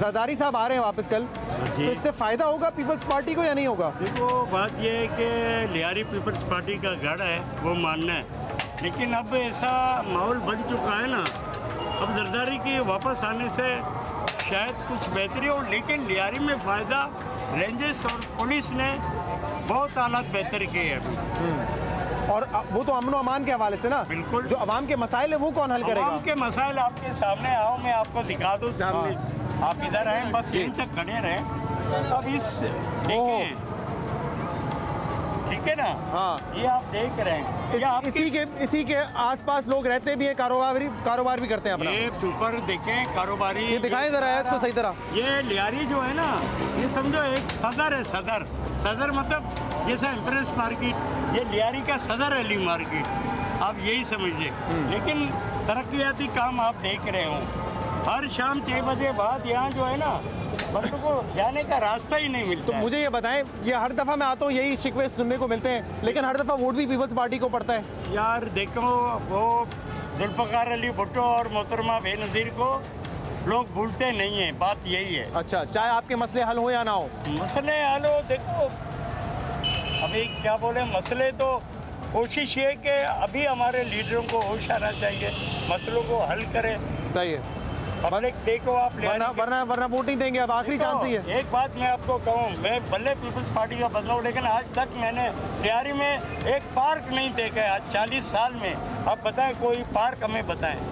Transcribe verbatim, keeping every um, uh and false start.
जरदारी साहब आ रहे हैं वापस कल, तो इससे फ़ायदा होगा पीपल्स पार्टी को या नहीं होगा? देखो बात यह है कि लियारी पीपल्स पार्टी का गढ़ है, वो मानना है, लेकिन अब ऐसा माहौल बन चुका है ना, अब जरदारी के वापस आने से शायद कुछ बेहतरी हो, लेकिन लियारी में फ़ायदा रेंजर्स और पुलिस ने बहुत हालात बेहतर किए हैं अभी। और वो तो अमन अमान के हवाले से ना, बिल्कुल, जो अवाम के मसाइल है वो कौन हल करेगा? अवाम के मसाइल आपके सामने आओ, मैं आपको दिखा दूँ सामने। हाँ। आप इधर आए, बस यहीं तक खड़े रहें। अब इस देखिए, ठीक है ना? हाँ, ये आप देख रहे हैं। इस, इसी के इसी के आसपास लोग रहते भी हैं, कारोबार कारोबार भी करते हैं अपना। ये सुपर देखें, कारोबारी। ये दिखाएं जरा है इसको सही तरह। ये लियारी जो है ना, ये समझो एक सदर है, सदर सदर मतलब जैसा एम्प्रेस मार्केट, ये लियारी का सदर है, ली मार्केट, आप यही समझिए। लेकिन तरक्याती काम आप देख रहे हो, हर शाम छः बजे बाद यहाँ जो है ना, बंदों को जाने का रास्ता ही नहीं मिलता। तो मुझे ये बताएं, ये हर दफ़ा मैं आता हूँ यही शिकवे सुनने को मिलते हैं, लेकिन हर दफ़ा वोट भी पीपल्स पार्टी को पड़ता है। यार देखो, वो जुल्फ़िकार अली भुट्टो और मोहतरमा बेनज़ीर को लोग भूलते नहीं हैं, बात यही है। अच्छा, चाहे आपके मसले हल हो या ना हो? मसले हल हो, देखो अभी क्या बोले, मसले तो कोशिश ये कि अभी हमारे लीडरों को होश आना चाहिए, मसलों को हल करें। सही है। पब्लिक देखो आप, वरना वरना वरना वोट नहीं देंगे, अब आखिरी चांस ही है। एक बात मैं आपको कहूँ, मैं भले पीपल्स पार्टी का बंदा हूँ, लेकिन आज तक मैंने लियारी में एक पार्क नहीं देखा है, आज चालीस साल में। अब बताएं, कोई पार्क हमें बताएं।